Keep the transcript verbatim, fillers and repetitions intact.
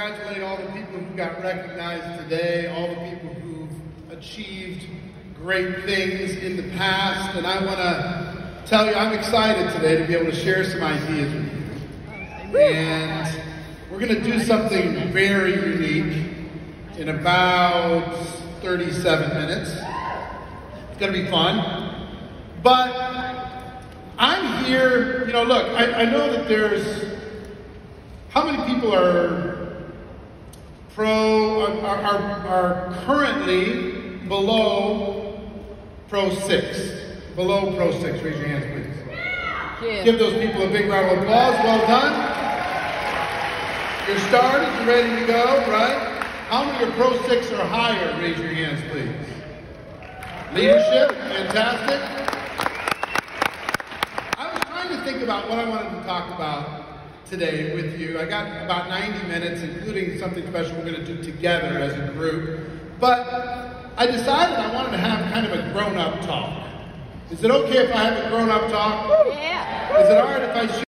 congratulate all the people who got recognized today, all the people who've achieved great things in the past, and I want to tell you I'm excited today to be able to share some ideas with you. And we're going to do something very unique in about thirty-seven minutes. It's going to be fun. But I'm here, you know, look, I, I know that there's, how many people are pro, are, are, are currently below Pro six? Below Pro six, raise your hands, please. Yeah. Give those people a big round of applause. Well done. You're started, you're ready to go, right? How many are Pro six or higher? Raise your hands, please. Leadership, fantastic. I was trying to think about what I wanted to talk about today with you. I got about ninety minutes, including something special we're going to do together as a group. But I decided I wanted to have kind of a grown-up talk. Is it okay if I have a grown-up talk? Yeah. Is it all right if I